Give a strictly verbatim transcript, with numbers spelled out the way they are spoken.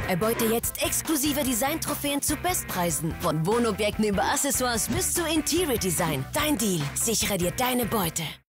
Erbeute jetzt exklusive Design-Trophäen zu Bestpreisen. Von Wohnobjekten über Accessoires bis zu Interior Design. Dein Deal. Sichere dir deine Beute.